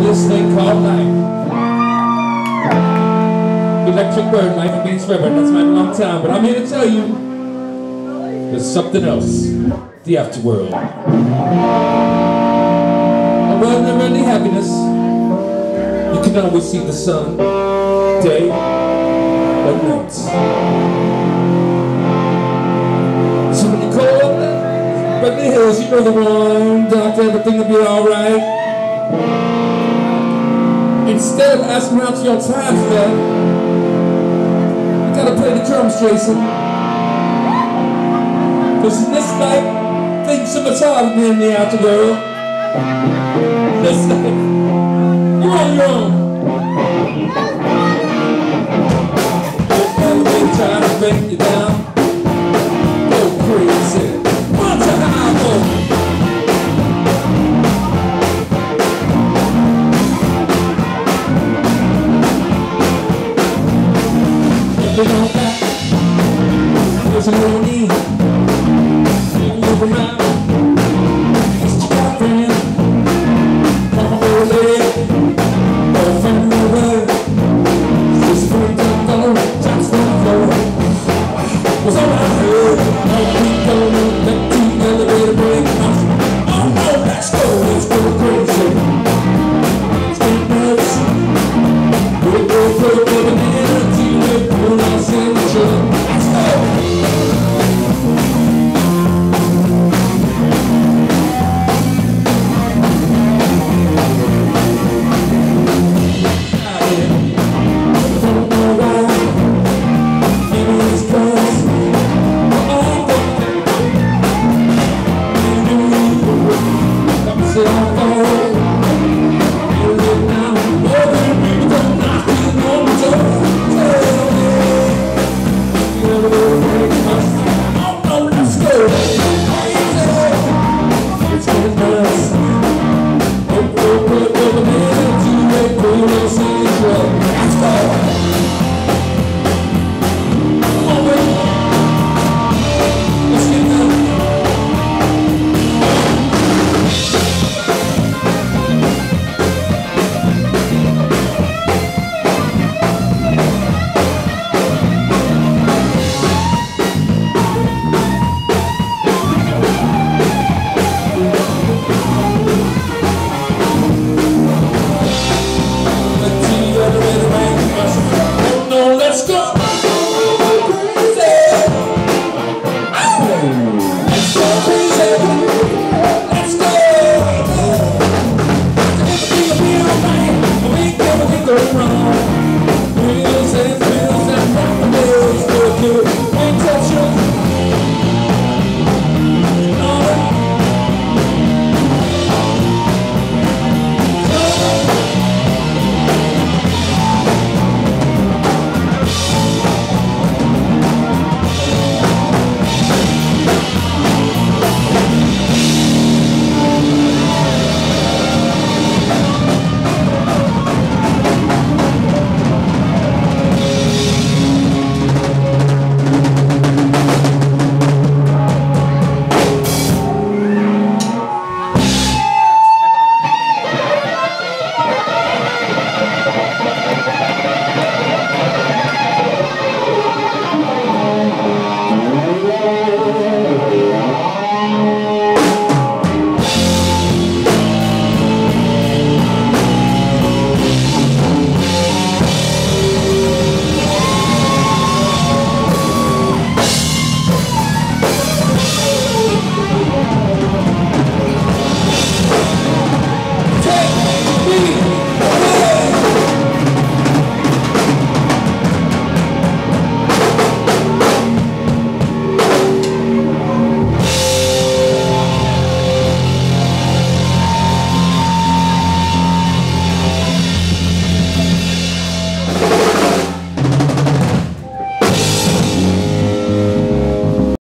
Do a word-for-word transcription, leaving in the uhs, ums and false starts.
this thing called life. Electric bird, life in Beach River, that's my long time. But I'm here to tell you, there's something else. The afterworld. A world never ending happiness. You can always see the sun, day or night. So when you call Beverly Hills, you know the one, doctor, everything will be alright. Instead of asking out to your times, man, you gotta play the drums, Jason. Cause in this life, things are much harder than in the outer world. This life, you're on your own. There's nobody trying to break you down. Go crazy. What's a high hole? If you know that, there's no need.